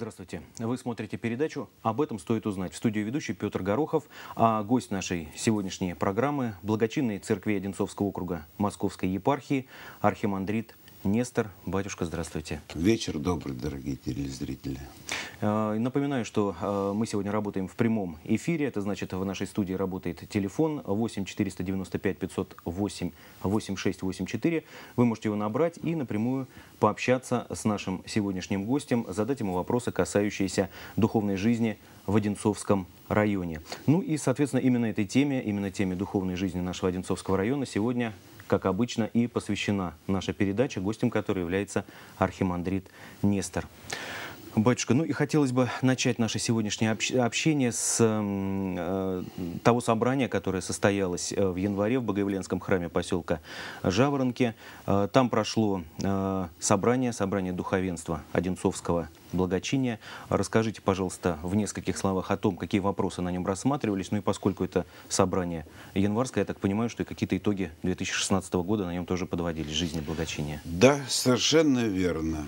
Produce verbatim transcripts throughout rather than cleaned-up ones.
Здравствуйте. Вы смотрите передачу «Об этом стоит узнать». В студии ведущий Петр Горохов, а гость нашей сегодняшней программы – благочинный церкви Одинцовского округа Московской епархии архимандрит Нестор. Батюшка, здравствуйте. Вечер добрый, дорогие телезрители. Напоминаю, что мы сегодня работаем в прямом эфире. Это значит, в нашей студии работает телефон восемь четыреста девяносто пять пятьсот восемь восемьдесят шесть восемьдесят четыре. Вы можете его набрать и напрямую пообщаться с нашим сегодняшним гостем, задать ему вопросы, касающиеся духовной жизни в Одинцовском районе. Ну и, соответственно, именно этой теме, именно теме духовной жизни нашего Одинцовского района сегодня, как обычно, и посвящена наша передача, гостем которой является архимандрит Нестор. Батюшка, ну и хотелось бы начать наше сегодняшнее общение с э, того собрания, которое состоялось в январе в Богоявленском храме поселка Жаворонки. Э, там прошло э, собрание, собрание духовенства Одинцовского благочиния. Расскажите, пожалуйста, в нескольких словах о том, какие вопросы на нем рассматривались. Ну и поскольку это собрание январское, я так понимаю, что и какие-то итоги две тысячи шестнадцатого года на нем тоже подводились, жизни благочиния. Да, совершенно верно.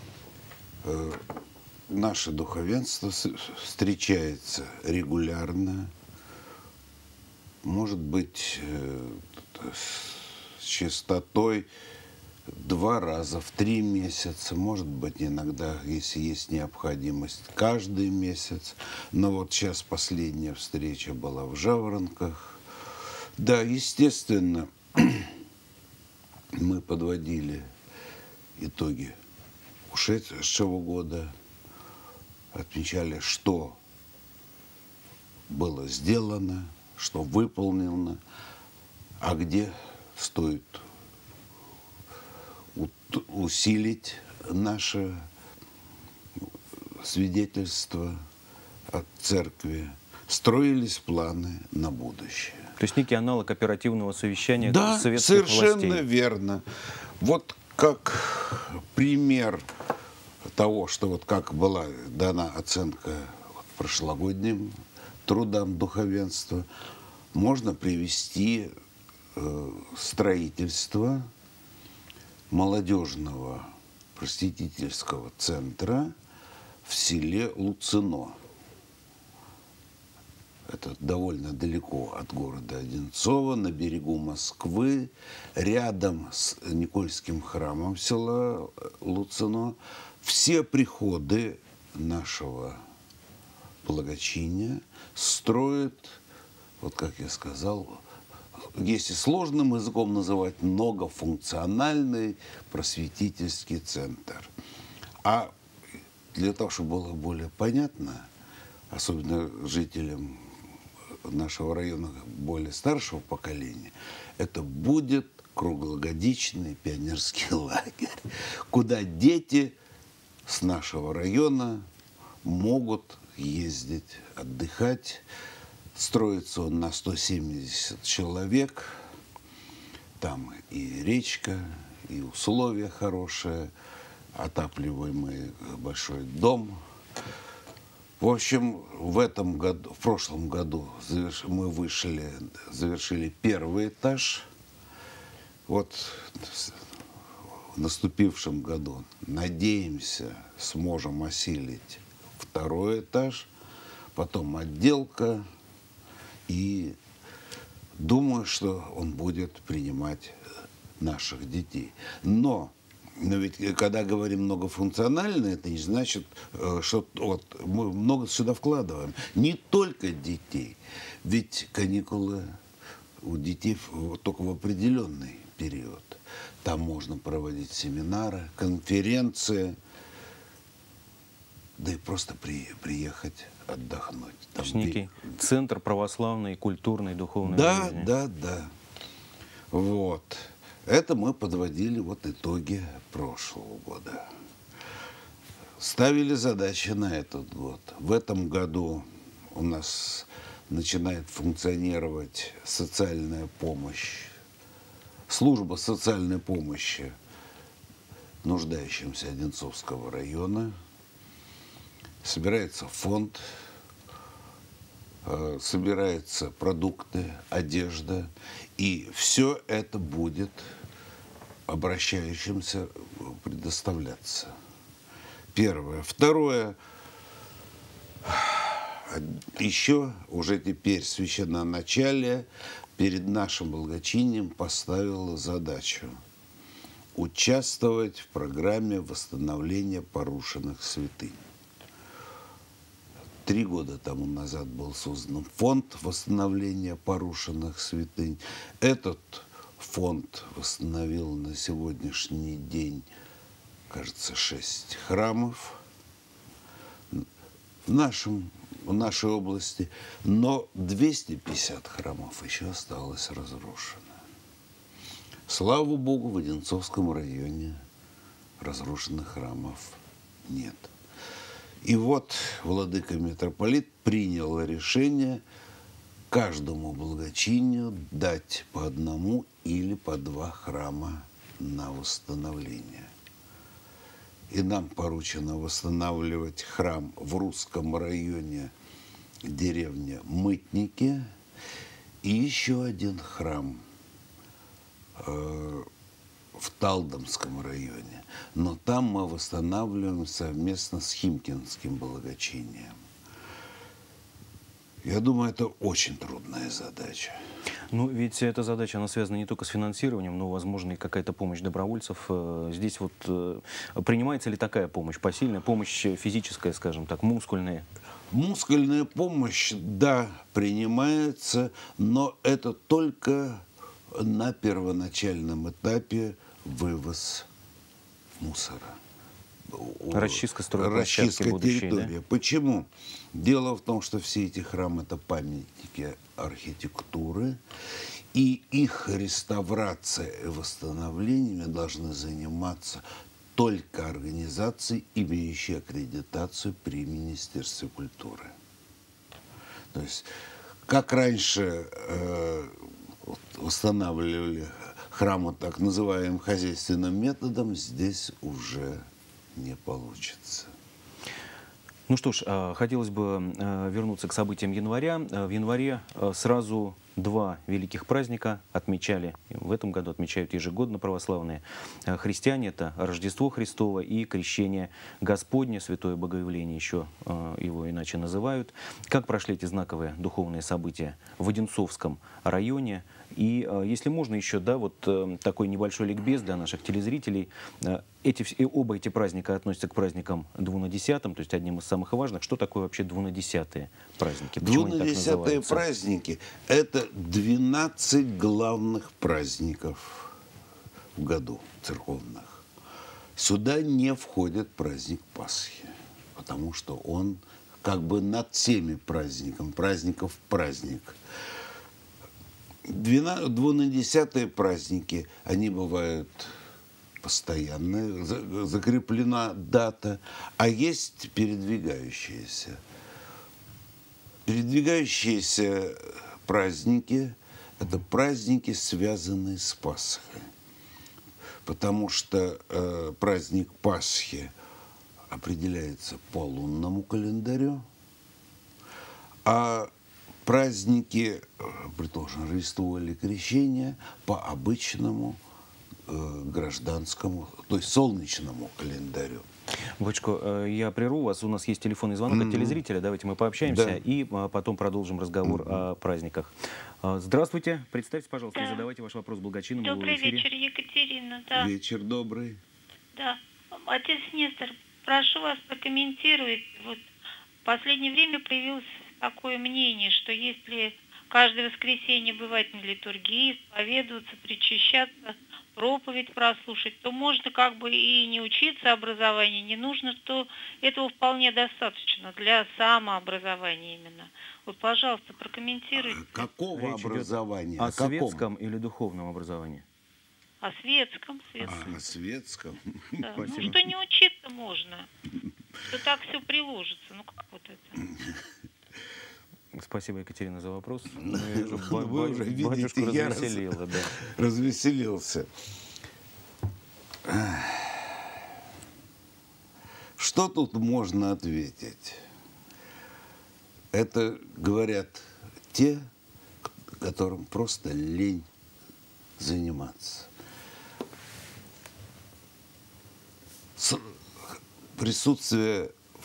Наше духовенство встречается регулярно, может быть, с частотой два раза в три месяца, может быть, иногда, если есть необходимость, каждый месяц. Но вот сейчас последняя встреча была в Жаворонках. Да, естественно, мы подводили итоги ушедшего года, отмечали, что было сделано, что выполнено, а где стоит усилить наше свидетельство от церкви. Строились планы на будущее. То есть некий аналог оперативного совещания, да, советских совершенно властей. Верно. Вот как пример того, что вот как была дана оценка вот прошлогодним трудам духовенства, можно привести э, строительство молодежного просветительского центра в селе Луцино. Это довольно далеко от города Одинцова, на берегу Москвы, рядом с Никольским храмом села Луцино. Все приходы нашего благочиния строят, вот как я сказал, если сложным языком называть, многофункциональный просветительский центр. А для того, чтобы было более понятно, особенно жителям нашего района более старшего поколения, это будет круглогодичный пионерский лагерь, куда дети с нашего района могут ездить, отдыхать. Строится он на сто семьдесят человек. Там и речка, и условия хорошие, отапливаемый большой дом. В общем, в этом году, в прошлом году мы вышли, завершили первый этаж. Вот в наступившем году, надеемся, сможем осилить второй этаж, потом отделка, и думаю, что он будет принимать наших детей. Но Но ведь, когда говорим многофункционально, это не значит, что вот, мы много сюда вкладываем. Не только детей. Ведь каникулы у детей только в определенный период. Там можно проводить семинары, конференции, да и просто при, приехать отдохнуть. То есть некий центр православной, культурной, духовной да, жизни. Да, да, да. Вот. Это мы подводили вот итоги прошлого года. Ставили задачи на этот год. В этом году у нас начинает функционировать социальная помощь, служба социальной помощи нуждающимся Одинцовского района. Собирается фонд, собираются продукты, одежда. И все это будет обращающимся предоставляться. Первое. Второе. еще уже теперь священноначалие перед нашим благочинием поставило задачу участвовать в программе восстановления порушенных святынь. Три года тому назад был создан фонд восстановления порушенных святынь. Этот фонд восстановил на сегодняшний день, кажется, шесть храмов в, нашем, в нашей области, но двести пятьдесят храмов еще осталось разрушено. Слава Богу, в Одинцовском районе разрушенных храмов нет. И вот владыка-митрополит принял решение каждому благочинию дать по одному или по два храма на восстановление. И нам поручено восстанавливать храм в Русском районе, деревня Мытники, и еще один храм э, в Талдомском районе. Но там мы восстанавливаем совместно с Химкинским благочинием. Я думаю, это очень трудная задача. Ну, ведь эта задача, она связана не только с финансированием, но, возможно, и какая-то помощь добровольцев. Здесь вот принимается ли такая помощь, посильная помощь физическая, скажем так, мускульная? Мускульная помощь, да, принимается, но это только на первоначальном этапе вывоз мусора. Расчистка стройплощадки Расчистка будущей, территории. Да? Почему? Дело в том, что все эти храмы – это памятники архитектуры, и их реставрация и восстановлениями должны заниматься только организации, имеющие аккредитацию при Министерстве культуры. То есть, как раньше э, восстанавливали храмы так называемым хозяйственным методом, здесь уже не получится. Ну что ж, хотелось бы вернуться к событиям января. В январе сразу два великих праздника отмечали, в этом году отмечают ежегодно православные христиане. Это Рождество Христово и Крещение Господне, Святое Богоявление, еще его иначе называют. Как прошли эти знаковые духовные события в Одинцовском районе? И если можно еще, да, вот такой небольшой ликбез для наших телезрителей. Эти, оба эти праздника относятся к праздникам двунадесятым, то есть одним из самых важных. Что такое вообще двунадесятые праздники? Двунадесятые праздники – это двенадцать главных праздников в году церковных. Сюда не входит праздник Пасхи, потому что он как бы над всеми праздниками, праздников праздник. Двунадесятые праздники, они бывают постоянные, закреплена дата, а есть передвигающиеся. Передвигающиеся праздники – это праздники, связанные с Пасхой. Потому что э, праздник Пасхи определяется по лунному календарю, а праздники, предположим, Рождество или Крещение, по обычному э, гражданскому, то есть солнечному календарю. Батюшка, я прерву вас. У нас есть телефонный звонок mm-hmm. от телезрителя. Давайте мы пообщаемся, да, и потом продолжим разговор mm-hmm. о праздниках. Здравствуйте. Представьте, пожалуйста, да, и задавайте ваш вопрос благочинному. Добрый вечер, Екатерина. Да. Вечер добрый. Да. Отец Нестор, прошу вас прокомментировать. Вот в последнее время появилось такое мнение, что если каждое воскресенье бывать на литургии, исповедоваться, причащаться, проповедь прослушать, то можно как бы и не учиться образованию, не нужно, то этого вполне достаточно для самообразования именно. Вот, пожалуйста, прокомментируйте. А какого Речь образования? О, о светском или духовном образовании? О светском. светском. А, о светском. Да. Ну, что не учиться можно, что так все приложится. Ну, как вот это? Спасибо, Екатерина, за вопрос. Вы уже видите, я развеселила, да. развеселился. Что тут можно ответить? Это говорят те, которым просто лень заниматься. Присутствие в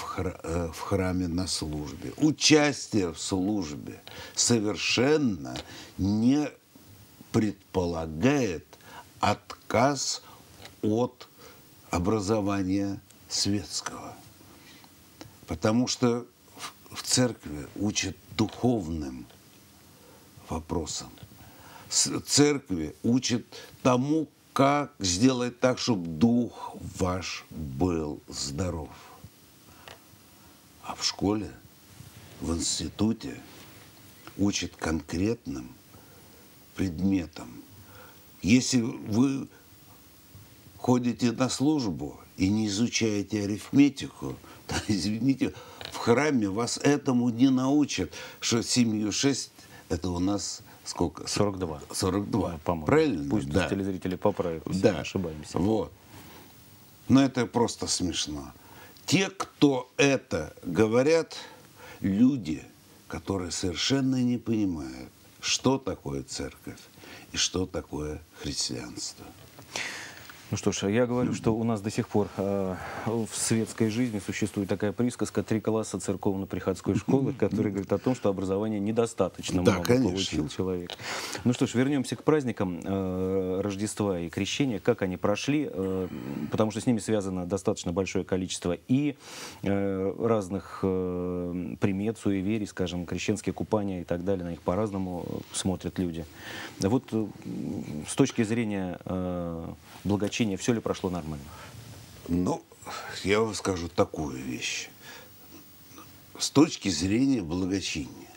в, хра в храме на службе. Участие в службе совершенно не предполагает отказ от образования светского. Потому что в церкви учат духовным вопросам. В церкви учат тому, как сделать так, чтобы дух ваш был здоров. А в школе, в институте учат конкретным предметам. Если вы ходите на службу и не изучаете арифметику, то, извините, в храме вас этому не научат, что семью шесть это у нас сколько? сорок два. сорок два, Да, по-моему. Правильно? Пусть да. телезрители поправят, если да. мы ошибаемся. Вот. Но это просто смешно. Те, кто это говорят, люди, которые совершенно не понимают, что такое церковь и что такое христианство. Ну что ж, я говорю, что у нас до сих пор э, в светской жизни существует такая присказка «Три класса церковно-приходской школы», которая говорит о том, что образования недостаточно да, много конечно. получил человек. Ну что ж, вернемся к праздникам э, Рождества и Крещения. Как они прошли, э, потому что с ними связано достаточно большое количество и э, разных э, примет, суеверий, скажем, крещенские купания и так далее. На них по-разному смотрят люди. Вот э, с точки зрения э, благочестия, все ли прошло нормально? Ну, я вам скажу такую вещь. С точки зрения благочиния,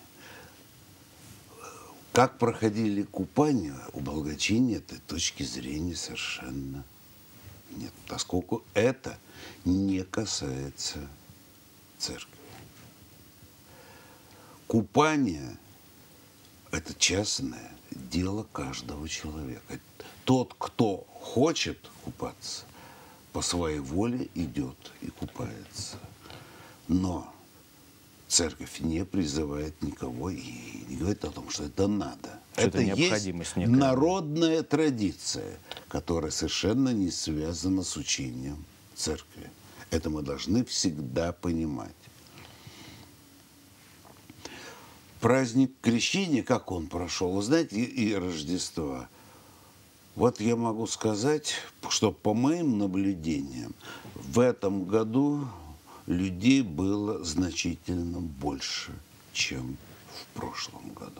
как проходили купания, у благочиния этой точки зрения совершенно нет, поскольку это не касается церкви. Купание – это частное дело каждого человека. Тот, кто хочет купаться, по своей воле идет и купается. Но церковь не призывает никого и не говорит о том, что это надо. Что это это необходимость есть некая. Народная традиция, которая совершенно не связана с учением церкви. Это мы должны всегда понимать. Праздник Крещения, как он прошел, вы знаете, и, и Рождества. Вот я могу сказать, что по моим наблюдениям в этом году людей было значительно больше, чем в прошлом году.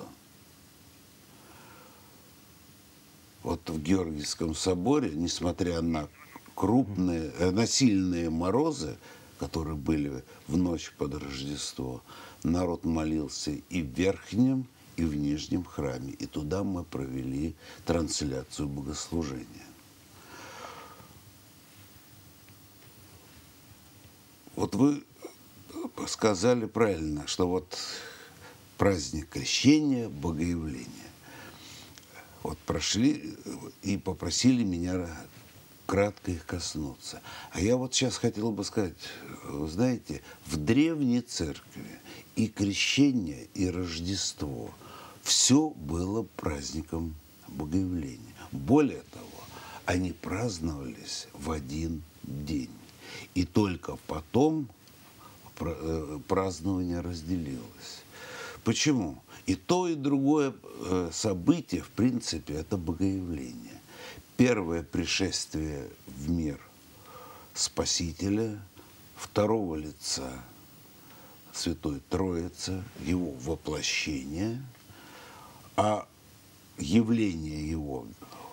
Вот в Георгиевском соборе, несмотря на крупные, на сильные морозы, которые были в ночь под Рождество, народ молился и в верхнем, и в нижнем храме. И туда мы провели трансляцию богослужения. Вот вы сказали правильно, что вот праздник Крещения, Богоявления. Вот прошли и попросили меня кратко их коснуться. А я вот сейчас хотел бы сказать, вы знаете, в древней церкви и крещение, и Рождество все было праздником Богоявления. Более того, они праздновались в один день. И только потом празднование разделилось. Почему? И то, и другое событие, в принципе, это Богоявление. Первое пришествие в мир Спасителя, второго лица Святой Троицы, его воплощение, а явление его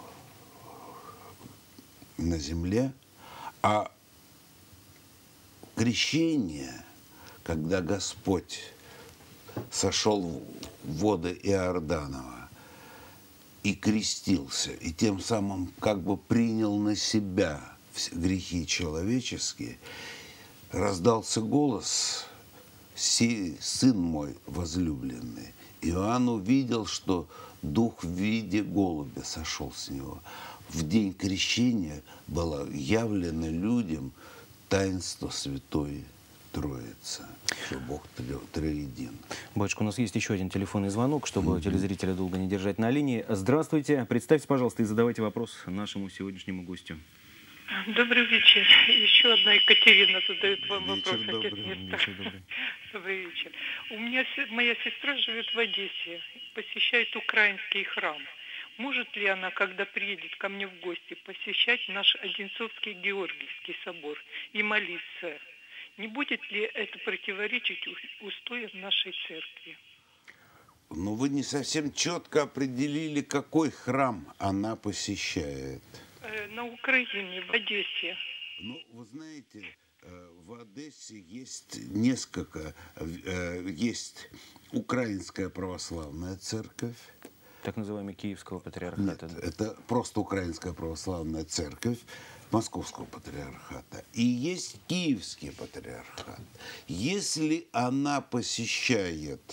на земле, а крещение, когда Господь сошел в воды Иорданова и крестился, и тем самым как бы принял на себя грехи человеческие, раздался голос: «Сей сын мой возлюбленный». Иоанн увидел, что дух в виде голубя сошел с него. В день крещения было явлено людям таинство Святой Троицы, что Бог троедин. Батюшка, у нас есть еще один телефонный звонок, чтобы mm-hmm. телезрителя долго не держать на линии. Здравствуйте. Представьте, пожалуйста, и задавайте вопрос нашему сегодняшнему гостю. Добрый вечер. Еще одна Екатерина задает вам Вечер вопрос. Отец добрый. Нестор. Вечер добрый. Добрый вечер. У меня се- моя сестра живет в Одессе, посещает украинский храм. Может ли она, когда приедет ко мне в гости, посещать наш Одинцовский Георгиевский собор и молиться? Не будет ли это противоречить у- устоям нашей церкви? Но вы не совсем четко определили, какой храм она посещает. Э, на Украине, в Одессе. Ну, вы знаете, э, в Одессе есть несколько, э, есть Украинская православная церковь. Так называемый Киевского Нет, патриархата. это просто Украинская православная церковь Московского патриархата. И есть Киевский патриархат. Если она посещает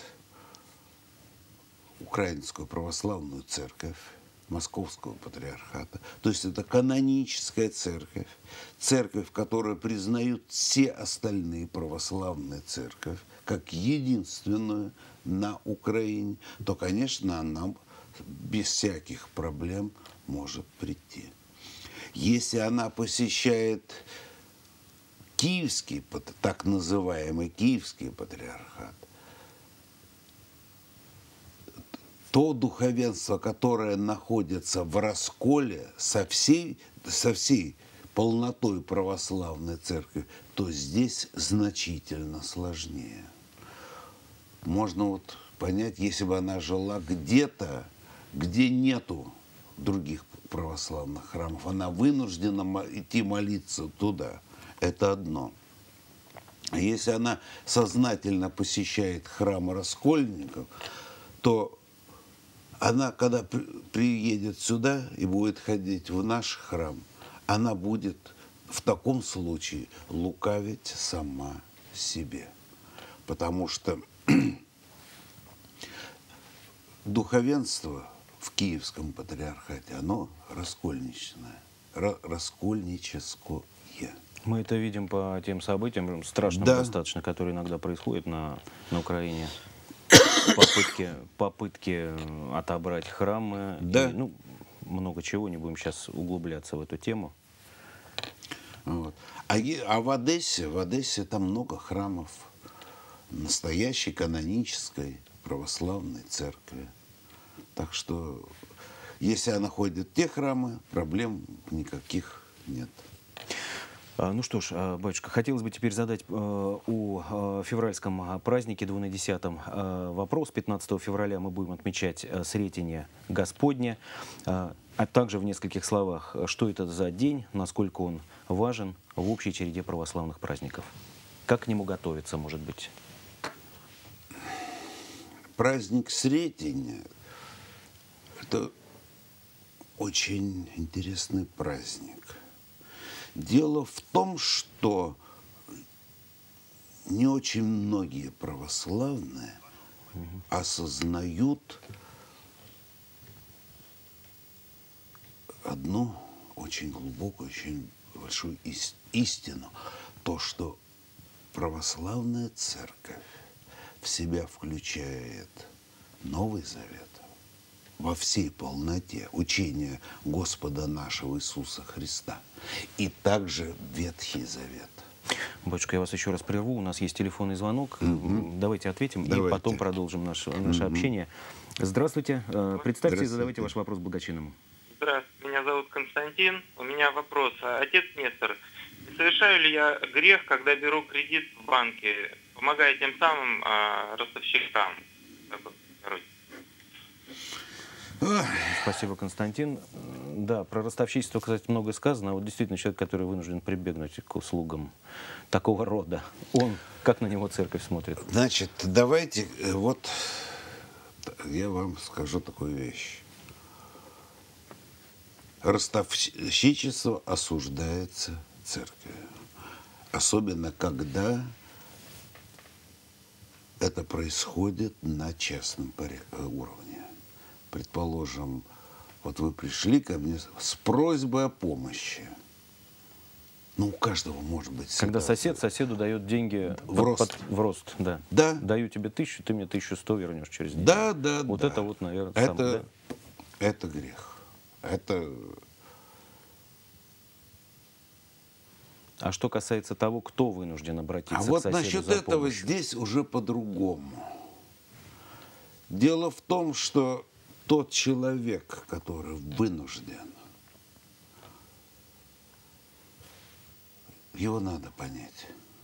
Украинскую православную церковь Московского патриархата, то есть это каноническая церковь, церковь, которую признают все остальные православные церковь, как единственную на Украине, то, конечно, она без всяких проблем может прийти. Если она посещает Киевский, так называемый Киевский патриархат, то духовенство, которое находится в расколе со всей, со всей полнотой православной церкви, то здесь значительно сложнее. Можно вот понять, если бы она жила где-то, где нету других православных храмов, она вынуждена идти молиться туда. Это одно. А если она сознательно посещает храмы раскольников, то она, когда при, приедет сюда и будет ходить в наш храм, она будет в таком случае лукавить сама себе. Потому что духовенство в Киевском патриархате, оно раскольничное, раскольническое. Мы это видим по тем событиям, страшным Да. достаточно, которые иногда происходят на, на Украине. Попытки, попытки отобрать храмы. Да. И, ну, много чего, не будем сейчас углубляться в эту тему. Вот. А, е- а в Одессе, в Одессе там много храмов настоящей канонической православной церкви. Так что, если она ходит в те храмы, проблем никаких нет. А, Ну что ж, а, батюшка, хотелось бы теперь задать э, о э, февральском а, празднике двунадесятом э, вопрос. пятнадцатого февраля мы будем отмечать э, Сретение Господне. А а также в нескольких словах, что это за день, насколько он важен в общей череде православных праздников. Как к нему готовиться, может быть? Праздник Сретения – это очень интересный праздник. Дело в том, что не очень многие православные осознают одну очень глубокую, очень большую ис- истину. То, что православная церковь в себя включает Новый Завет во всей полноте, учение Господа нашего Иисуса Христа, и также Ветхий Завет. Батюшка, я вас еще раз прерву. У нас есть телефонный звонок. Давайте ответим и Давайте. потом продолжим наше, наше общение. Здравствуйте. Э, Представьте и задавайте Здравствуйте. ваш вопрос Благочинному. Здравствуйте, меня зовут Константин. У меня вопрос. Отец Нестор, совершаю ли я грех, когда беру кредит в банке, помогая тем самым а, ростовщикам? Так вот, короче. Спасибо, Константин. Да, про ростовщичество, кстати, много сказано. А вот действительно человек, который вынужден прибегнуть к услугам такого рода, он, как на него церковь смотрит? Значит, давайте, э, вот я вам скажу такую вещь. Ростовщичество осуждается церковью. Особенно, когда это происходит на частном поря- уровне. Предположим, вот вы пришли ко мне с просьбой о помощи. Ну, у каждого может быть Когда ситуация. сосед соседу дает деньги В под- рост. под- в рост, да. Да. Даю тебе тысячу, ты мне тысячу сто вернешь через неделю. Да, да, Вот да. это вот, наверное, это, самое, да? это грех. Это А что касается того, кто вынужден обратиться А к вот соседу насчет за этого помощью? здесь уже по-другому. Дело в том, что тот человек, который вынужден, его надо понять.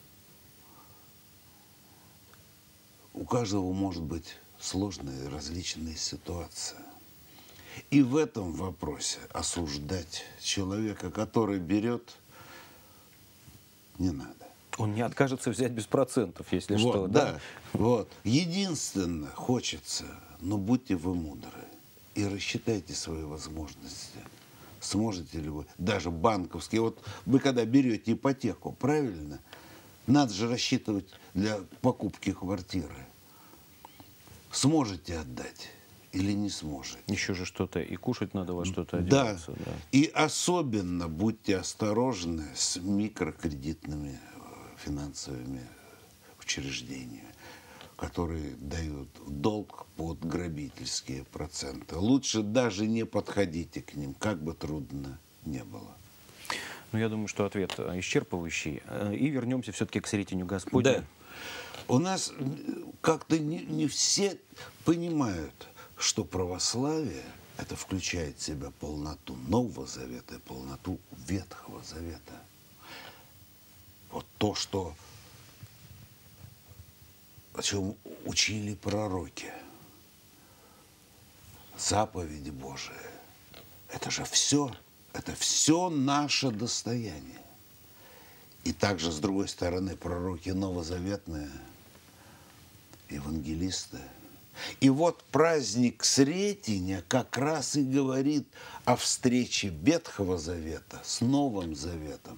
У каждого может быть сложная различная ситуация. И в этом вопросе осуждать человека, который берет, не надо. Он не откажется взять без процентов, если Вот, что, да, да? вот. Единственное, хочется, но будьте вы мудры и рассчитайте свои возможности. Сможете ли вы, даже банковские, вот вы когда берете ипотеку, правильно, надо же рассчитывать для покупки квартиры. Сможете отдать или не сможете? Еще же что-то и кушать надо, во что-то Да. одеваться. Да. И особенно будьте осторожны с микрокредитными финансовыми учреждениями, которые дают долг под грабительские проценты. Лучше даже не подходите к ним, как бы трудно не было. Ну, я думаю, что ответ исчерпывающий. И вернемся все-таки к Сретенью Господню. Да. У нас как-то не, не все понимают, что православие это включает в себя полноту Нового Завета и полноту Ветхого Завета. Вот то, что, о чем учили пророки, заповеди Божии, это же все, это все наше достояние. И также, с другой стороны, пророки новозаветные, евангелисты. И вот праздник Сретения как раз и говорит о встрече Ветхого Завета с Новым Заветом.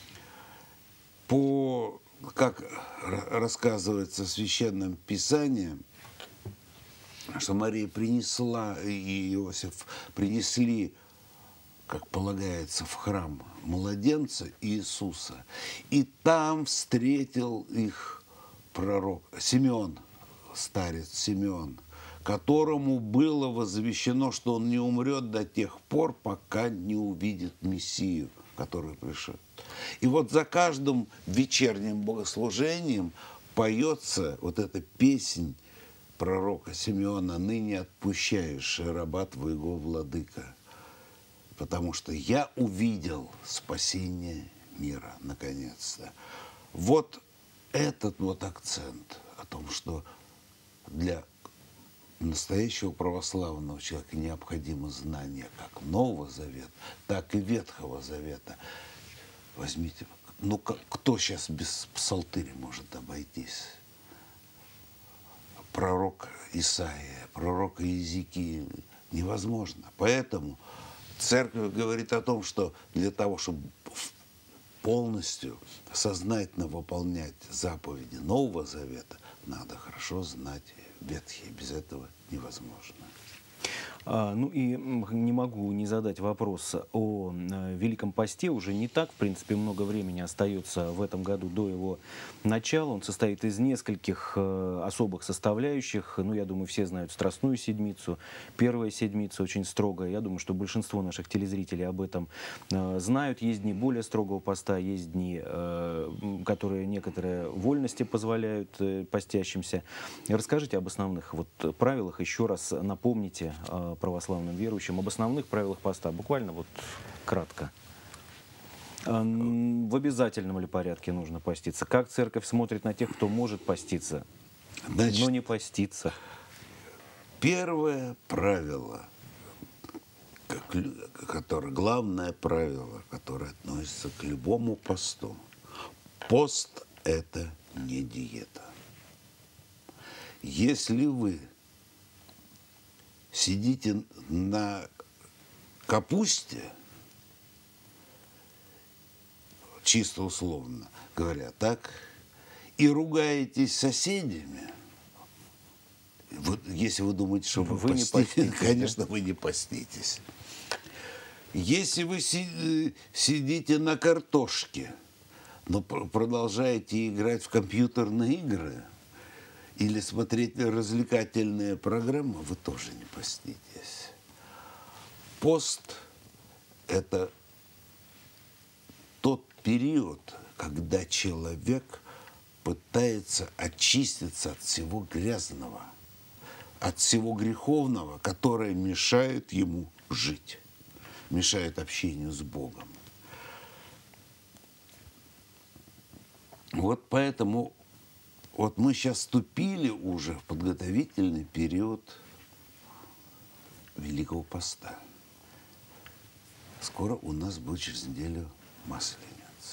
По, как рассказывается в Священном Писании, что Мария принесла, и Иосиф принесли, как полагается, в храм младенца Иисуса. И там встретил их пророк Симеон, старец Симеон, которому было возвещено, что он не умрет до тех пор, пока не увидит Мессию, который пришел. И вот за каждым вечерним богослужением поется вот эта песнь пророка Симеона: «Ныне отпущаешь раба твоего, владыка, потому что я увидел спасение мира, наконец-то». Вот этот вот акцент о том, что для настоящего православного человека необходимо знание как Нового Завета, так и Ветхого Завета. Возьмите, ну кто сейчас без псалтыря может обойтись? Пророк Исаия, пророк Иезекииль. Невозможно. Поэтому Церковь говорит о том, что для того, чтобы полностью сознательно выполнять заповеди Нового Завета, надо хорошо знать Ветхий. Без этого невозможно. А, ну и не могу не задать вопрос о Великом Посте. Уже не так, в принципе, много времени остается в этом году до его начала. Он состоит из нескольких э, особых составляющих. Ну, я думаю, все знают Страстную Седмицу. Первая Седмица очень строгая. Я думаю, что большинство наших телезрителей об этом э, знают. Есть дни более строгого поста, есть дни, э, которые некоторые вольности позволяют э, постящимся. Расскажите об основных вот правилах, еще раз напомните э, православным верующим об основных правилах поста, буквально вот кратко. В обязательном ли порядке нужно поститься? Как церковь смотрит на тех, кто может поститься, Значит, но не поститься? Первое правило, которое, главное правило, которое относится к любому посту. Пост – это не диета. Если вы сидите на капусте, чисто условно говоря, так, и ругаетесь с соседями, вот, если вы думаете, что вы, вы поститесь, не поститесь, конечно, да? вы не поститесь. Если вы си сидите на картошке, но продолжаете играть в компьютерные игры или смотреть развлекательные программы, вы тоже не поститесь. Пост – это тот период, когда человек пытается очиститься от всего грязного, от всего греховного, которое мешает ему жить, мешает общению с Богом. Вот поэтому вот мы сейчас вступили уже в подготовительный период Великого Поста. Скоро у нас будет через неделю Масленица.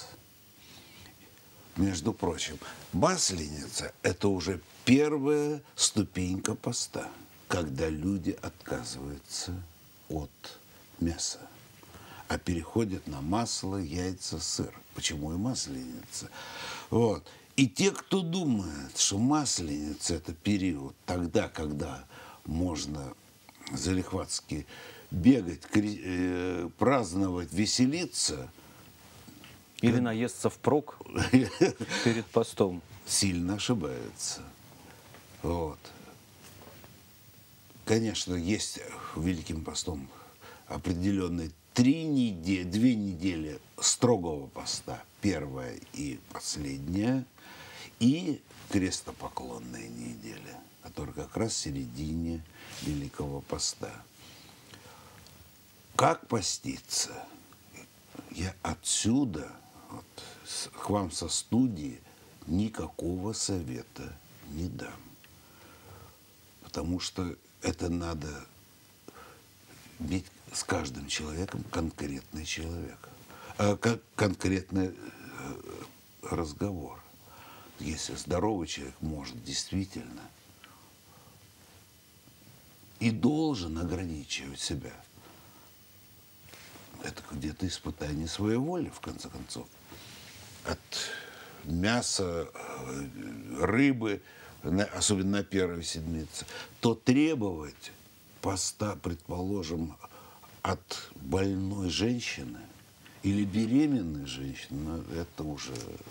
Между прочим, Масленица – это уже первая ступенька поста, когда люди отказываются от мяса, а переходят на масло, яйца, сыр. Почему и Масленица? Вот. И те, кто думает, что Масленица – это период тогда, когда можно залихватски бегать, э, праздновать, веселиться. Или наесться впрок перед постом. Сильно ошибается. Вот. Конечно, есть Великим постом определенные три недели, две недели строгого поста. Первая и последняя. И крестопоклонная неделя, которая как раз в середине Великого Поста. Как поститься? Я отсюда, вот, к вам со студии, никакого совета не дам. Потому что это надо иметь с каждым человеком конкретный человек, э, как конкретный э, разговор. Если здоровый человек может действительно и должен ограничивать себя, это где-то испытание своей воли, в конце концов. От мяса, рыбы, особенно на первой седмице, то требовать поста, предположим, от больной женщины или беременной женщины, это уже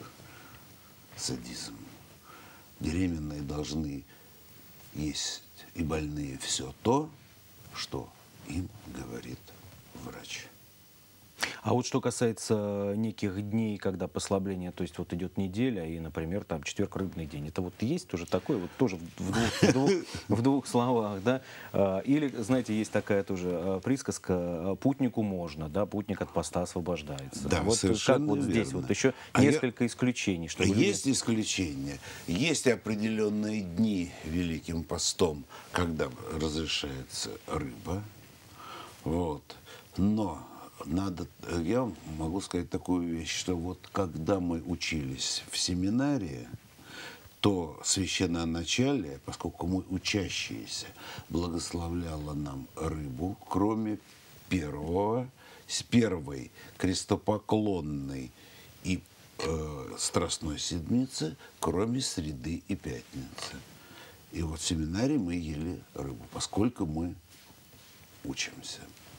садизм. Беременные должны есть и больные все то, что им говорит врач. А вот что касается неких дней, когда послабление, то есть вот идет неделя, и, например, там четверг, рыбный день, это вот есть тоже такое, вот тоже в двух, в двух, в двух словах, да? Или, знаете, есть такая тоже присказка: путнику можно, да, путник от поста освобождается. Да, вот совершенно как вот верно. здесь вот еще а несколько я... исключений. Чтобы есть люди... исключения, есть определенные дни Великим постом, когда разрешается рыба, вот, но надо, я могу сказать такую вещь, что вот когда мы учились в семинарии, то священноначалие, поскольку мы учащиеся, благословляло нам рыбу, кроме первого, с первой крестопоклонной и э, страстной седмицы, кроме среды и пятницы. И вот в семинарии мы ели рыбу, поскольку мы учимся.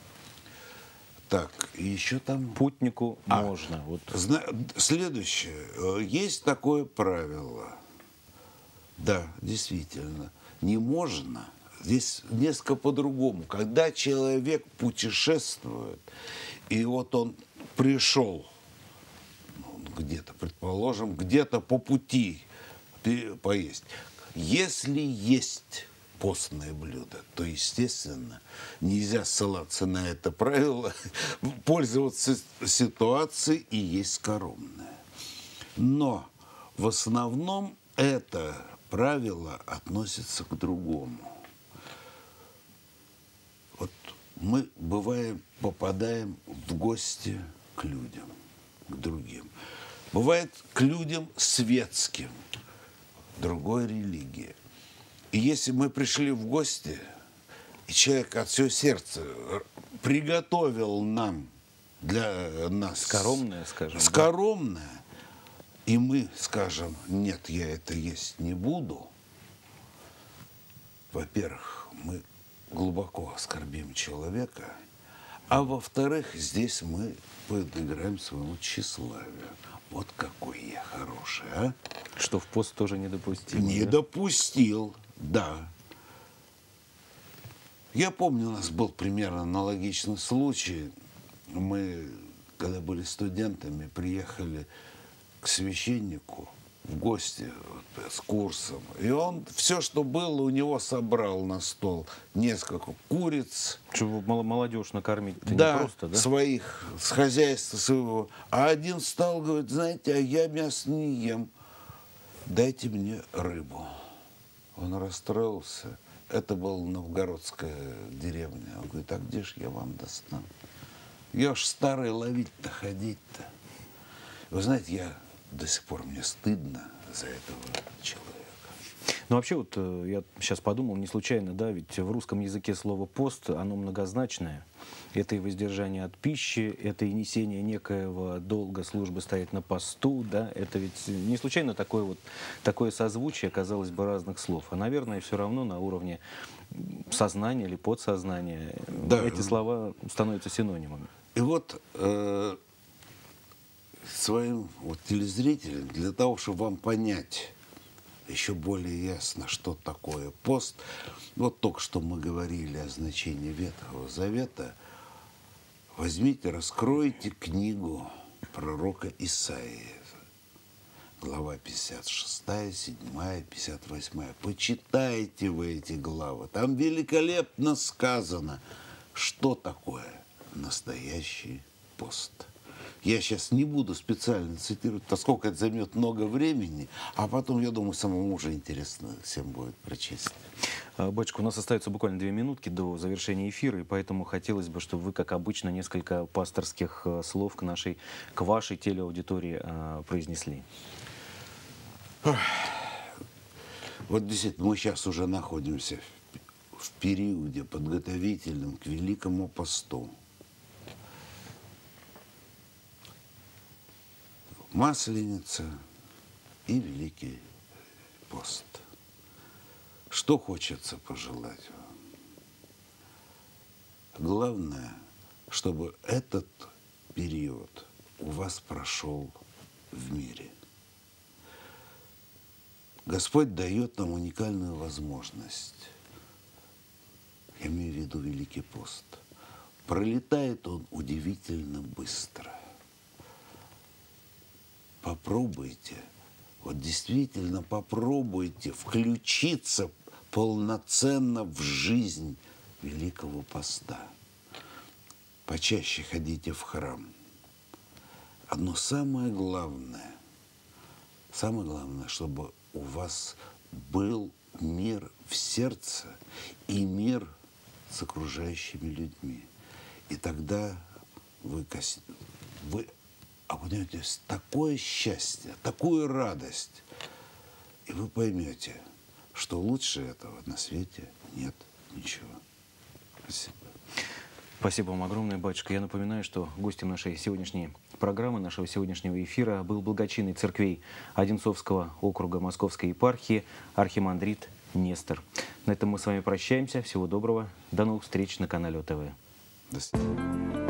Так, и еще там... Путнику а, можно. Вот. Зна... Следующее. Есть такое правило. Да, действительно. Не можно. Здесь несколько по-другому. Когда человек путешествует, и вот он пришел ну, где-то, предположим, где-то по пути поесть. Если есть постное блюдо, то, естественно, нельзя ссылаться на это правило, пользоваться ситуацией и есть скоромное. Но в основном это правило относится к другому. Вот мы, бываем, попадаем в гости к людям, к другим. Бывает к людям светским, другой религии. И если мы пришли в гости, и человек от всего сердца приготовил нам, для нас... Скоромное, скажем. Скоромное, да? И мы скажем: нет, я это есть не буду. Во-первых, мы глубоко оскорбим человека, а во-вторых, здесь мы подыграем своему тщеславию. Вот какой я хороший, а? Что в пост тоже не допустил. Не да? допустил, да. Я помню, у нас был примерно аналогичный случай. Мы когда были студентами, приехали к священнику в гости вот, с курсом. И он все, что было, у него собрал на стол. Несколько куриц. Чтобы молодежь накормить, это Да, не просто, да? своих, с хозяйства своего. А один стал, говорит, знаете, а я мясо не ем. Дайте мне рыбу. Он расстроился. Это была новгородская деревня. Он говорит, а где ж я вам достану? Я ж старый, ловить-то, ходить-то. Вы знаете, я до сих пор, мне стыдно за этого человека. Ну, вообще, вот э, я сейчас подумал, не случайно, да, ведь в русском языке слово «пост», оно многозначное. Это и воздержание от пищи, это и несение некоего долга службы стоять на посту, да, это ведь не случайно такое вот, такое созвучие, казалось бы, разных слов. А, наверное, все равно на уровне сознания или подсознания Да. эти слова становятся синонимами. И вот э, своим вот, телезрителям, для того, чтобы вам понять еще более ясно, что такое пост, вот только что мы говорили о значении Ветхого Завета, возьмите, раскройте книгу пророка Исаии, глава пятьдесят шестая, седьмая, пятьдесят восьмая. Почитайте вы эти главы. Там великолепно сказано, что такое настоящий пост. Я сейчас не буду специально цитировать, поскольку это займет много времени, а потом, я думаю, самому уже интересно всем будет прочесть. Батюшка, у нас остается буквально две минутки до завершения эфира, и поэтому хотелось бы, чтобы вы, как обычно, несколько пасторских слов к нашей, к вашей телеаудитории э, произнесли. Вот действительно, мы сейчас уже находимся в, в периоде подготовительном к Великому посту. Масленица и Великий пост. Что хочется пожелать вам? Главное, чтобы этот период у вас прошел в мире. Господь дает нам уникальную возможность. Я имею в виду Великий пост. Пролетает он удивительно быстро. Попробуйте, вот действительно попробуйте включиться полноценно в жизнь Великого поста. Почаще ходите в храм. Одно самое главное, самое главное, чтобы у вас был мир в сердце и мир с окружающими людьми. И тогда вы, вы окунетесь в такое счастье, такую радость, и вы поймете, что лучше этого на свете нет ничего. Спасибо. Спасибо вам огромное, батюшка. Я напоминаю, что гостем нашей сегодняшней программы, нашего сегодняшнего эфира был благочинный церквей Одинцовского округа Московской епархии архимандрит Нестор. На этом мы с вами прощаемся. Всего доброго. До новых встреч на канале ОТВ. До свидания.